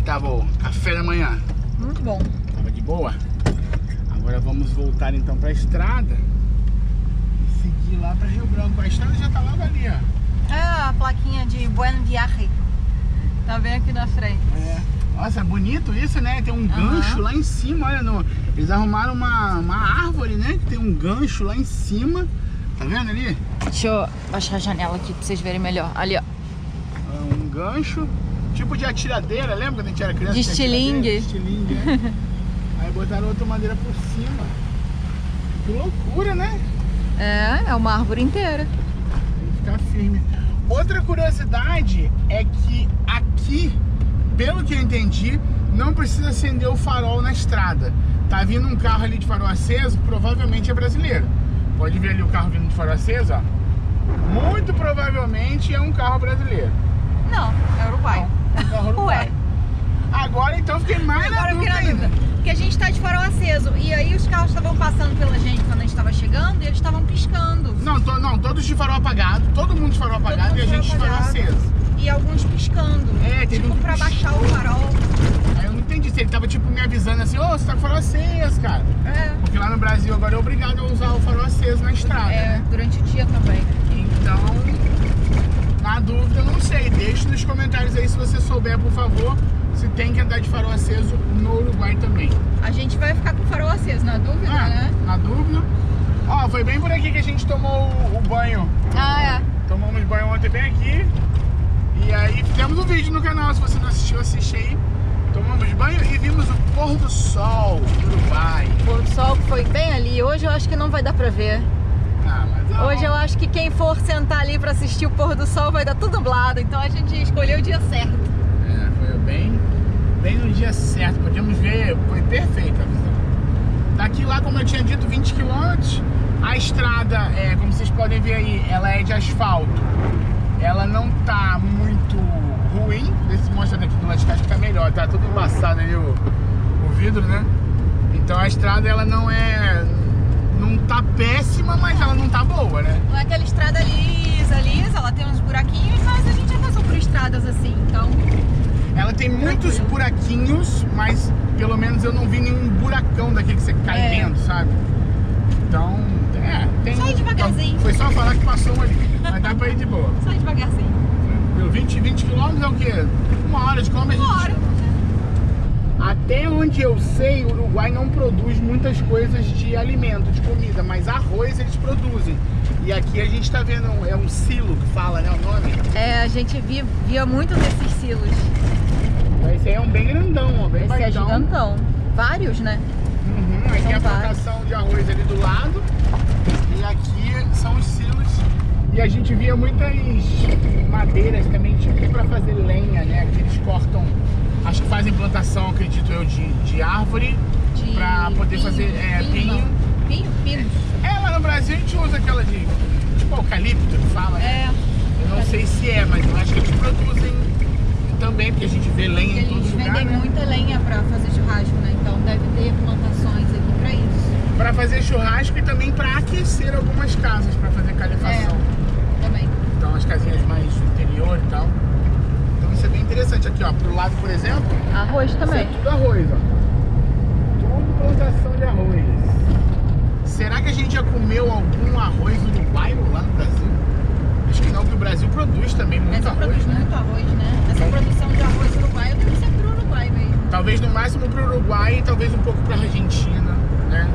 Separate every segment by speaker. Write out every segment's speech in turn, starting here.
Speaker 1: tava o café da manhã?
Speaker 2: Muito bom.
Speaker 1: Tava de boa? Agora vamos voltar então pra estrada e seguir lá pra Rio Branco. A estrada já tá logo ali, ó.
Speaker 2: É a plaquinha de Buen Viaje. Tá bem aqui na frente.
Speaker 1: É. Nossa, é bonito isso, né? Tem um gancho lá em cima, olha. Eles arrumaram uma árvore, né? Que tem um gancho lá em cima. Tá vendo ali?
Speaker 2: Deixa eu baixar a janela aqui pra vocês verem melhor. Ali, ó.
Speaker 1: Um gancho, tipo de atiradeira, lembra quando a gente era criança?
Speaker 2: De estilingue.
Speaker 1: Estilingue, né? Aí botaram outra madeira por cima. Que loucura, né?
Speaker 2: É uma árvore inteira.
Speaker 1: Tem que ficar firme. Outra curiosidade é que aqui, pelo que eu entendi, não precisa acender o farol na estrada. Tá vindo um carro ali de farol aceso, provavelmente é brasileiro. Pode ver ali o carro vindo de farol aceso, ó. Muito provavelmente é um carro brasileiro.
Speaker 2: Não, é uruguaio.
Speaker 1: Não, é um carro uruguaio. Agora então fiquei mais na dúvida ainda.
Speaker 2: Porque a gente tá de farol aceso. E aí os carros estavam passando pela gente quando a gente tava chegando e eles estavam piscando.
Speaker 1: Não, todos de farol apagado. Todo mundo de farol apagado e a gente de farol aceso.
Speaker 2: E alguns piscando.
Speaker 1: É, teve
Speaker 2: tipo, pra baixar o farol.
Speaker 1: Aí eu não entendi se ele tava tipo me avisando assim, ô, você tá com farol aceso, cara.
Speaker 2: É.
Speaker 1: Porque lá no Brasil agora é obrigado a usar o farol aceso na estrada, né?
Speaker 2: Durante o dia também.
Speaker 1: Então, na dúvida, eu não sei. Deixe nos comentários aí se você souber, por favor, se tem que andar de farol aceso no Uruguai também.
Speaker 2: A gente vai ficar com o farol aceso, na dúvida, né?
Speaker 1: Na dúvida. Ó, foi bem por aqui que a gente tomou o banho.
Speaker 2: Ah, é.
Speaker 1: Tomamos banho ontem bem aqui. E aí fizemos um vídeo no canal, se você não assistiu, assiste aí. Tomamos banho e vimos o pôr do sol do Uruguai.
Speaker 2: O pôr do sol foi bem ali. Hoje eu acho que não vai dar pra ver.
Speaker 1: Mas
Speaker 2: hoje eu acho que quem for sentar ali pra assistir o pôr do sol vai dar tudo nublado. Então a gente escolheu o dia certo.
Speaker 1: Foi bem no dia certo. Podíamos ver, foi perfeita a visão. Daqui lá, como eu tinha dito, 20 km. A estrada, como vocês podem ver aí, ela é de asfalto. Ela não tá muito ruim. Deixa eu mostrar daqui do lado de cá, acho que tá melhor. Tá tudo embaçado ali o vidro, né? Então a estrada, ela não tá péssima, mas ela não tá boa, né?
Speaker 2: Não é aquela estrada lisa, ela tem uns buraquinhos, mas a gente já passou por estradas assim, então...
Speaker 1: Ela tem muitos buraquinhos, mas pelo menos eu não vi nenhum buracão daquele que você cai dentro, sabe? Então, tem...
Speaker 2: Só ir devagarzinho.
Speaker 1: Foi só falar que passou ali, mas dá pra ir de boa.
Speaker 2: Só ir devagarzinho.
Speaker 1: 20 km é o quê? Uma hora de quilômetro?
Speaker 2: Uma hora.
Speaker 1: Até onde eu sei, o Uruguai não produz muitas coisas de alimento, de comida, mas arroz eles produzem. E aqui a gente tá vendo, é um silo que fala, né, o nome?
Speaker 2: A gente via muito desses silos.
Speaker 1: Esse aí é um bem grandão, ó, bem baitão.
Speaker 2: Esse é gigantão. Vários, né?
Speaker 1: Aí tem a plantação de arroz ali do lado. E aqui são os silos. E a gente via muitas madeiras também, tipo pra fazer lenha, né? Que eles cortam, acho que fazem plantação, acredito eu, de árvore. Pra poder fazer pinho.
Speaker 2: Pinho?
Speaker 1: Lá no Brasil a gente usa aquela de, tipo eucalipto, que fala, né? Eu não sei se mas eu acho que eles produzem também, porque a gente vê lenha em todo lugar.
Speaker 2: Eles vendem muita lenha pra fazer churrasco, né? Então deve ter plantações aqui pra isso.
Speaker 1: Pra fazer churrasco e também pra aquecer algumas casas, pra fazer calefação.
Speaker 2: Também.
Speaker 1: Então as casinhas mais do interior e tal. Então isso é bem interessante. Aqui, ó, pro lado, por exemplo,
Speaker 2: arroz também.
Speaker 1: Isso é tudo arroz, ó. Tudo plantação de arroz. Será que a gente já comeu algum arroz uruguaio lá no Brasil? Acho que não, porque o Brasil produz também muito arroz, né?
Speaker 2: Muito arroz, né? Essa produção de arroz uruguaio deve ser pro Uruguai mesmo.
Speaker 1: Talvez no máximo pro Uruguai e talvez um pouco pra Argentina, né?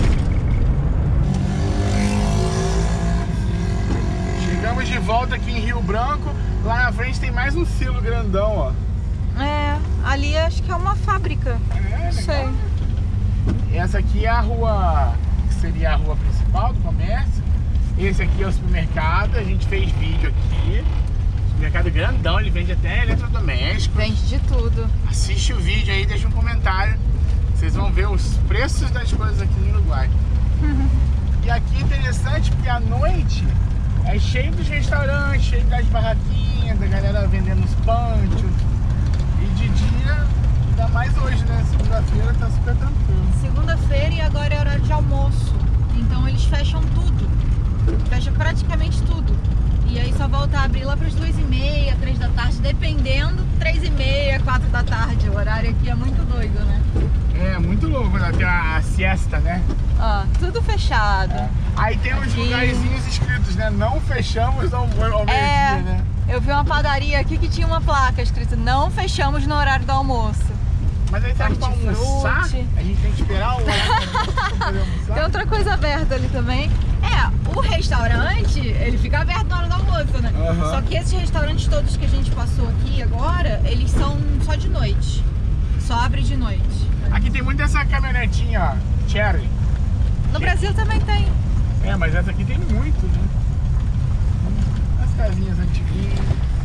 Speaker 1: Chegamos de volta aqui em Rio Branco. Lá na frente tem mais um silo grandão, ó.
Speaker 2: Ali acho que é uma fábrica. Não sei.
Speaker 1: Essa aqui é a rua, que seria a rua principal do comércio. Esse aqui é o supermercado, a gente fez vídeo aqui. Supermercado grandão, ele vende até eletrodoméstico.
Speaker 2: Vende de tudo.
Speaker 1: Assiste o vídeo aí, deixa um comentário. Vocês vão ver os preços das coisas aqui no Uruguai. E aqui é interessante porque à noite é cheio dos restaurantes, cheio das barraquinhas, da galera vendendo os panchos. E de dia, ainda mais hoje, né? Segunda-feira tá super tranquilo.
Speaker 2: Segunda-feira e agora é horário de almoço. Então eles fecham tudo. Fecha praticamente tudo. E aí só volta a abrir lá para as 2h30, 3 da tarde, dependendo, 3h30, 4 da tarde. O horário aqui é muito doido, né?
Speaker 1: É, muito louco, né? Tem a siesta, né?
Speaker 2: Ó, tudo fechado.
Speaker 1: Aí tem uns lugarzinhos escritos, né? Não fechamos ao meio-dia, né?
Speaker 2: Eu vi uma padaria aqui que tinha uma placa escrita: não fechamos no horário do almoço.
Speaker 1: Mas aí sabe pra almoçar? A gente tem que esperar o horário pra poder almoçar.
Speaker 2: Tem outra coisa aberta ali também. O restaurante, ele fica aberto na hora do almoço, né? Só que esses restaurantes todos que a gente passou aqui agora, eles são só de noite. Só abre de noite.
Speaker 1: Aqui tem muito essa caminhonetinha, ó, Cherry.
Speaker 2: No Brasil também tem.
Speaker 1: É, mas essa aqui tem muito, né? As casinhas antiguinhas.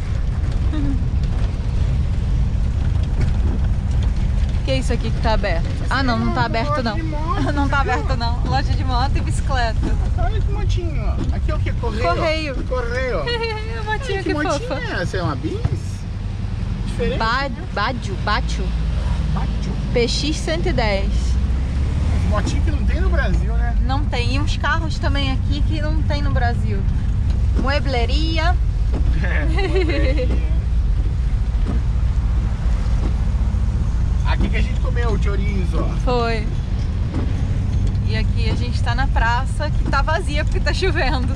Speaker 2: Que é isso aqui que tá aberto? Ah, não, não tá aberto não. Não tá aberto não. Loja de moto e bicicleta.
Speaker 1: Olha que motinho, ó. Aqui é o que? Correio?
Speaker 2: Correio. Motinha, que fofa.
Speaker 1: motinha é essa? É uma bis? Diferente.
Speaker 2: Bátio. PX 110.
Speaker 1: Motinho que não tem no Brasil, né?
Speaker 2: Não tem. E uns carros também aqui que não tem no Brasil. Muebleria.
Speaker 1: Muebleria. Aqui que a gente comeu o chorizo, ó.
Speaker 2: Foi. E aqui a gente tá na praça que tá vazia porque tá chovendo.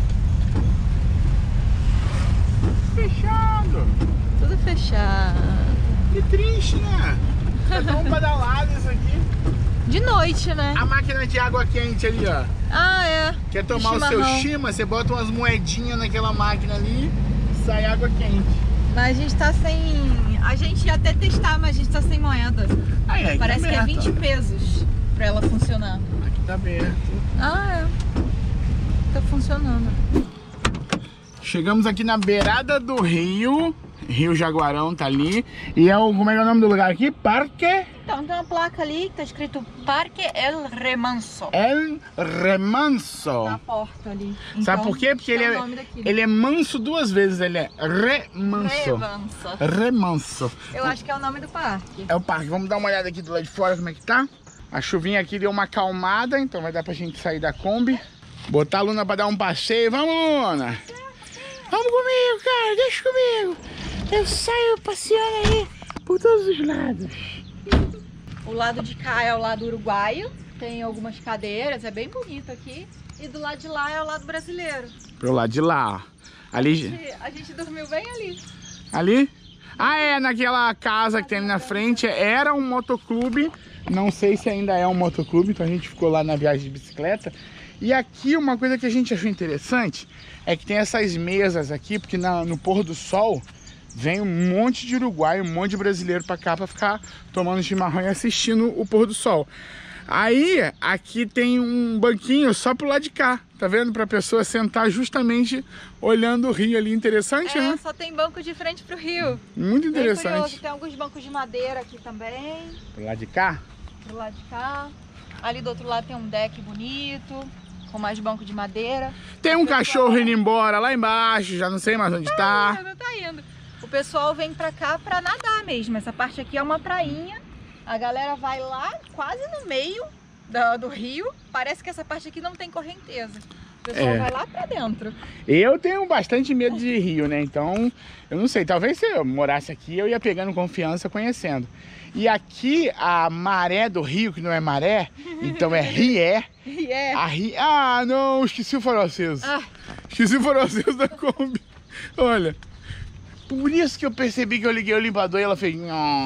Speaker 1: Fechado.
Speaker 2: Tudo fechado.
Speaker 1: Que triste, né? É tão badalado isso aqui.
Speaker 2: De noite, né?
Speaker 1: A máquina de água quente ali, ó.
Speaker 2: Ah, é.
Speaker 1: Quer tomar o seu chima, você bota umas moedinhas naquela máquina ali, sai água quente.
Speaker 2: Mas a gente tá sem... A gente ia até testar, mas a gente tá sem moeda. Parece que é 20 pesos pra ela funcionar.
Speaker 1: Aqui tá aberto.
Speaker 2: Ah, é. Tá funcionando.
Speaker 1: Chegamos aqui na beirada do rio. Rio Jaguarão tá ali. E é o... Como é que é o nome do lugar aqui? Parque...
Speaker 2: Então tem uma placa ali que tá escrito Parque El Remanso.
Speaker 1: El Remanso.
Speaker 2: Na porta ali. Então,
Speaker 1: sabe por quê? Porque ele é manso duas vezes. Ele é remanso. Remanso.
Speaker 2: Eu acho que é o nome do parque.
Speaker 1: É o parque. Vamos dar uma olhada aqui do lado de fora como é que tá. A chuvinha aqui deu uma acalmada, então vai dar pra gente sair da Kombi. Botar a Luna pra dar um passeio. Vamos, Luna! Vamos comigo, cara, deixa comigo. Eu saio passeando aí por todos os lados.
Speaker 2: O lado de cá é o lado uruguaio. Tem algumas cadeiras, é bem bonito aqui. E do lado de lá é o lado brasileiro.
Speaker 1: Pro lado de lá. Ali...
Speaker 2: A gente dormiu bem ali.
Speaker 1: Ali? Ah, é, naquela casa que tem ali na frente. Era um motoclube. Não sei se ainda é um motoclube, então a gente ficou lá na viagem de bicicleta. E aqui uma coisa que a gente achou interessante é que tem essas mesas aqui, porque no pôr do sol vem um monte de uruguaio, um monte de brasileiro pra cá pra ficar tomando chimarrão e assistindo o pôr do sol. Aí, aqui tem um banquinho só pro lado de cá, tá vendo? Pra pessoa sentar justamente olhando o rio ali. Interessante, né?
Speaker 2: Só tem banco de frente pro rio.
Speaker 1: Muito interessante.
Speaker 2: Curioso. Tem alguns bancos de madeira aqui também.
Speaker 1: Pro lado de cá?
Speaker 2: Pro lado de cá. Ali do outro lado tem um deck bonito, com mais banco de madeira.
Speaker 1: Tem um cachorro indo embora lá embaixo, já não sei mais onde tá.
Speaker 2: Não tá indo. O pessoal vem pra cá pra nadar mesmo. Essa parte aqui é uma prainha. A galera vai lá quase no meio do rio. Parece que essa parte aqui não tem correnteza. O pessoal vai lá pra dentro.
Speaker 1: Eu tenho bastante medo de rio, né? Então, eu não sei. Talvez se eu morasse aqui, eu ia pegando confiança, conhecendo. E aqui, a maré do rio, que não é maré, então é rié.
Speaker 2: Rié.
Speaker 1: Ah, não, esqueci o farol aceso. Esqueci o farol aceso da Kombi. Olha, por isso que eu percebi que eu liguei o limpador e ela fez...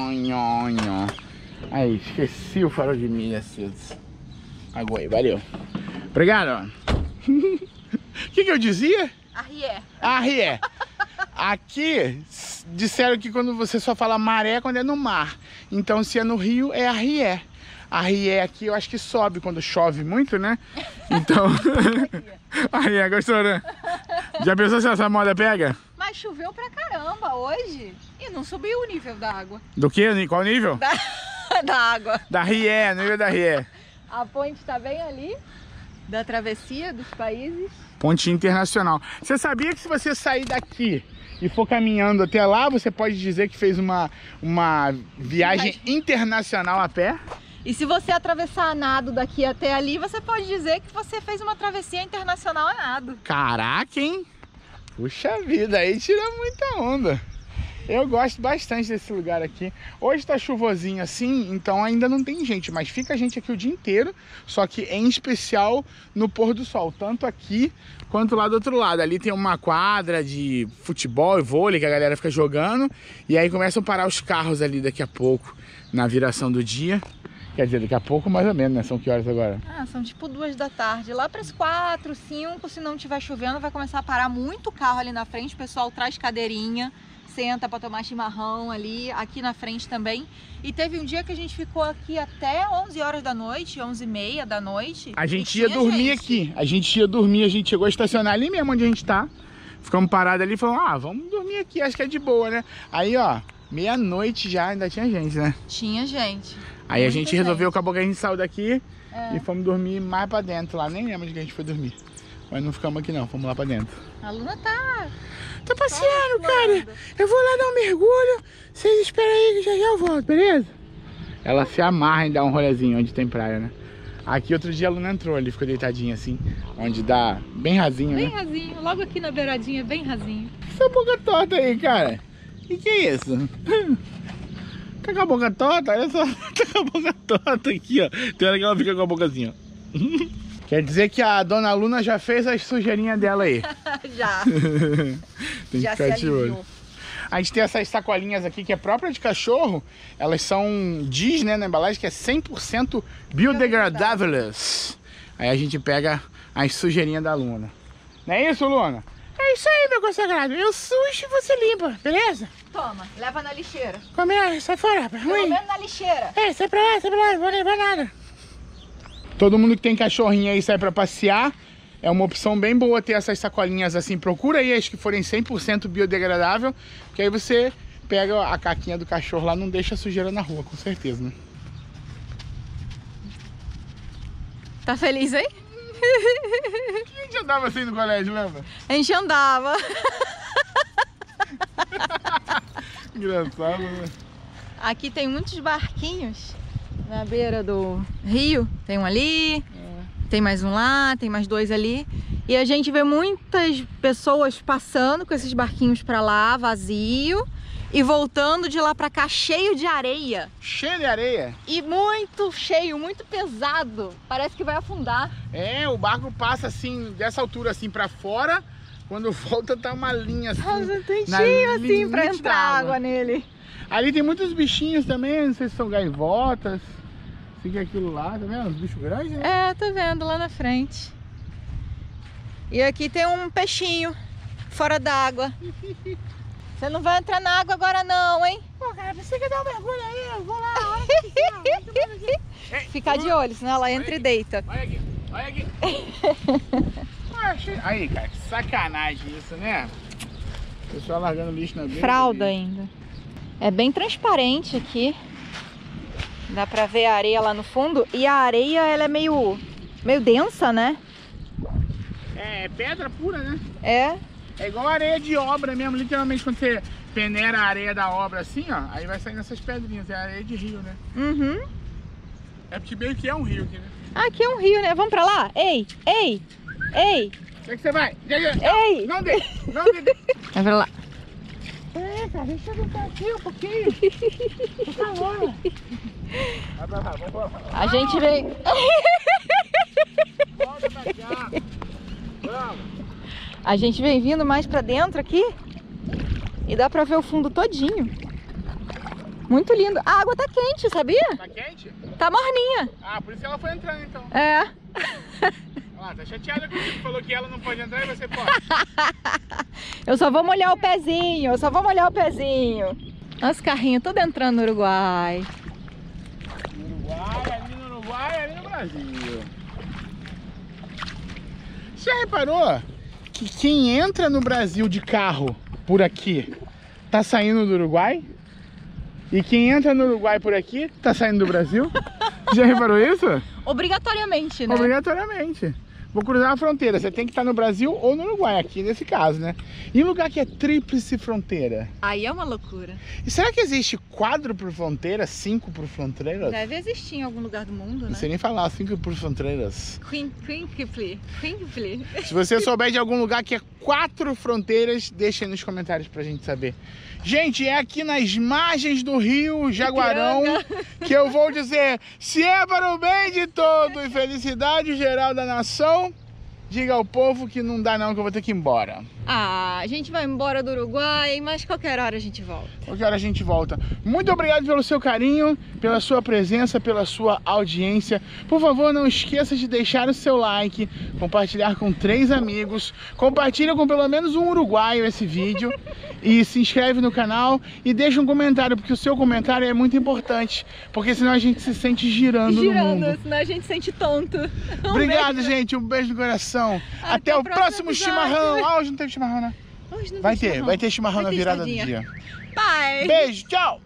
Speaker 1: Aí, esqueci o farol de milha aceso. Aguei, valeu. Obrigado. O que eu dizia? Arrié. Aqui disseram que quando você só fala maré é quando é no mar. Então se é no rio é arrié. Arrié aqui eu acho que sobe quando chove muito, né? Então... Arrié, gostou, né? Já pensou se essa moda pega?
Speaker 2: Mas choveu pra caramba hoje e não subiu o nível da água.
Speaker 1: Do que? Qual nível?
Speaker 2: Da água.
Speaker 1: Da rié, nível da rié.
Speaker 2: A ponte tá bem ali, da travessia dos países.
Speaker 1: Ponte internacional. Você sabia que se você sair daqui e for caminhando até lá, você pode dizer que fez uma viagem internacional a pé?
Speaker 2: E se você atravessar a nado daqui até ali, você pode dizer que você fez uma travessia internacional a nado.
Speaker 1: Caraca, hein? Puxa vida, aí tira muita onda. Eu gosto bastante desse lugar aqui. Hoje tá chuvosinho assim, então ainda não tem gente, mas fica gente aqui o dia inteiro, só que em especial no pôr do sol, tanto aqui quanto lá do outro lado. Ali tem uma quadra de futebol e vôlei que a galera fica jogando, e aí começam a parar os carros ali daqui a pouco, na viração do dia. Quer dizer, daqui a pouco mais ou menos, né? São que horas agora?
Speaker 2: São tipo 2 da tarde. Lá para as 4, 5, se não estiver chovendo, vai começar a parar muito carro ali na frente. O pessoal traz cadeirinha, senta para tomar chimarrão ali, aqui na frente também. E teve um dia que a gente ficou aqui até 11 horas da noite, 11h30 da noite.
Speaker 1: A gente ia dormir aqui. A gente ia dormir, a gente chegou a estacionar ali mesmo onde a gente tá. Ficamos parados ali e falamos, vamos dormir aqui, acho que é de boa, né? Aí, ó, meia-noite já ainda tinha gente, né?
Speaker 2: Tinha gente.
Speaker 1: Aí a gente resolveu, acabou que a gente saiu daqui e fomos dormir mais pra dentro lá. Nem lembro de que a gente foi dormir. Mas não ficamos aqui não, fomos lá pra dentro.
Speaker 2: A Luna tá
Speaker 1: passeando, cara. Eu vou lá dar um mergulho. Vocês esperam aí que já eu volto, beleza? Ela se amarra em dar um rolezinho onde tem praia, né? Aqui outro dia a Luna entrou ali, ficou deitadinha assim, onde dá bem rasinho, né?
Speaker 2: Bem rasinho, logo aqui na beiradinha, bem rasinho.
Speaker 1: Essa boca torta aí, cara. Que é isso? Tá com a boca torta? Olha só, tá com a boca torta aqui, ó. Tem hora que ela fica com a boca assim, ó. Quer dizer que a dona Luna já fez as sujeirinhas dela aí.
Speaker 2: Já.
Speaker 1: Tem que ficar de olho. A gente tem essas sacolinhas aqui que é própria de cachorro. Elas são, diz, né, na embalagem que é 100% biodegradáveis. Aí a gente pega as sujeirinhas da Luna. Não é isso, Luna? É isso aí, meu consagrado. Eu sujo e você limpa, beleza?
Speaker 2: Toma, leva na lixeira.
Speaker 1: Come aí, sai fora, rapaz.
Speaker 2: Pelo menos na lixeira.
Speaker 1: Sai pra lá, não vou levar nada. Todo mundo que tem cachorrinho aí sai pra passear. É uma opção bem boa ter essas sacolinhas assim. Procura aí as que forem 100% biodegradável, que aí você pega a caquinha do cachorro lá, não deixa sujeira na rua, com certeza, né?
Speaker 2: Tá feliz aí?
Speaker 1: A gente andava assim no colégio, lembra?
Speaker 2: A gente andava.
Speaker 1: Engraçado, né?
Speaker 2: Aqui tem muitos barquinhos na beira do rio. Tem um ali, tem mais um lá, tem mais 2 ali. E a gente vê muitas pessoas passando com esses barquinhos pra lá, vazio, e voltando de lá pra cá cheio de areia.
Speaker 1: Cheio de areia?
Speaker 2: E muito cheio, muito pesado. Parece que vai afundar.
Speaker 1: É, o barco passa assim, dessa altura assim pra fora. Quando volta tá uma linha assim.
Speaker 2: Nossa, tem cheio assim pra entrar água nele.
Speaker 1: Ali tem muitos bichinhos também, não sei se são gaivotas. Fica aquilo lá, tá vendo? Os bichos grandes, né?
Speaker 2: É, tô vendo lá na frente. E aqui tem um peixinho fora d'água. Você não vai entrar na água agora não, hein?
Speaker 1: Pô, cara, você quer dar um mergulho aí? Eu vou lá.
Speaker 2: Ficar de olho, senão ela entra e deita.
Speaker 1: Olha aqui, olha aqui. Aí, cara, que sacanagem isso, né? O pessoal largando lixo na beira.
Speaker 2: Fralda ainda. É bem transparente aqui. Dá pra ver a areia lá no fundo. E a areia, ela é meio densa, né?
Speaker 1: É pedra pura, né?
Speaker 2: É.
Speaker 1: É igual areia de obra mesmo, literalmente quando você peneira a areia da obra assim, ó, aí vai saindo essas pedrinhas, é areia de rio, né?
Speaker 2: Uhum.
Speaker 1: É porque meio que é um rio aqui, né?
Speaker 2: Aqui é um rio, né? Vamos pra lá? Ei, ei, ei.
Speaker 1: Onde é que você vai?
Speaker 2: Ei!
Speaker 1: Não dê, não dê.
Speaker 2: Vai pra lá.
Speaker 1: É, cara, deixa eu ficar aqui um pouquinho. Por favor. Vai pra lá, vamos pra lá.
Speaker 2: A gente vem...
Speaker 1: Volta pra cá. Vamos.
Speaker 2: A gente vem vindo mais pra dentro aqui e dá pra ver o fundo todinho. Muito lindo. A água tá quente, sabia?
Speaker 1: Tá quente?
Speaker 2: Tá morninha.
Speaker 1: Ah, por isso que ela foi entrando então.
Speaker 2: É.
Speaker 1: Olha lá, tá chateada comigo, falou que ela não pode entrar e você pode.
Speaker 2: Eu só vou molhar o pezinho, eu só vou molhar o pezinho. Olha os carrinhos todos entrando no Uruguai.
Speaker 1: No Uruguai, ali no Brasil. Você já reparou que quem entra no Brasil de carro por aqui tá saindo do Uruguai? E quem entra no Uruguai por aqui tá saindo do Brasil? Já reparou isso?
Speaker 2: Obrigatoriamente, né?
Speaker 1: Obrigatoriamente. Vou cruzar a fronteira. Você tem que estar no Brasil ou no Uruguai, aqui nesse caso, né? E um lugar que é tríplice fronteira?
Speaker 2: Aí é uma loucura.
Speaker 1: E será que existe 4 por fronteira, 5 por fronteiras?
Speaker 2: Deve existir em algum lugar do mundo, né?
Speaker 1: Não sei nem falar, 5 por fronteiras.
Speaker 2: Quíntuple.
Speaker 1: Se você souber de algum lugar que é 4 fronteiras, deixa aí nos comentários pra gente saber. Gente, é aqui nas margens do rio Jaguarão que eu vou dizer: se é para o bem de todos e felicidade geral da nação, diga ao povo que não dá não, que eu vou ter que ir embora.
Speaker 2: Ah, a gente vai embora do Uruguai, mas qualquer hora a gente volta.
Speaker 1: Qualquer hora a gente volta. Muito obrigado pelo seu carinho, pela sua presença, pela sua audiência. Por favor, não esqueça de deixar o seu like, compartilhar com 3 amigos, compartilha com pelo menos um uruguaio esse vídeo e se inscreve no canal e deixa um comentário, porque o seu comentário é muito importante, porque senão a gente se sente girando no mundo.
Speaker 2: Senão a gente se sente tonto.
Speaker 1: Obrigado, gente. Um beijo no coração. Até o próximo chimarrão. Ah, hoje não teve chimarrão, né?
Speaker 2: Hoje não
Speaker 1: Vai
Speaker 2: tem
Speaker 1: ter,
Speaker 2: chimarrão.
Speaker 1: vai ter chimarrão na virada do dia.
Speaker 2: Bye!
Speaker 1: Beijo, tchau!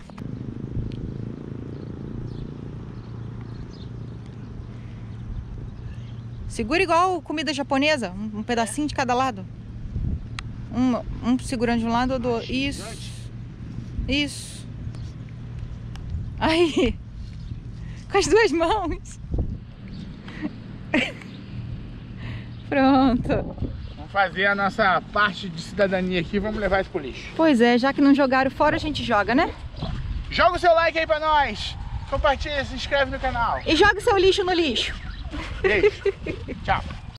Speaker 2: Segura igual comida japonesa, um pedacinho de cada lado. Um segurando de um lado ou do outro. Isso. Isso. Aí. Com as 2 mãos. Pronto.
Speaker 1: Vamos fazer a nossa parte de cidadania aqui, vamos levar isso pro lixo.
Speaker 2: Pois é, já que não jogaram fora, a gente joga, né?
Speaker 1: Joga o seu like aí pra nós. Compartilha, se inscreve no canal.
Speaker 2: E joga o seu lixo no lixo.
Speaker 1: Beijo. Tchau.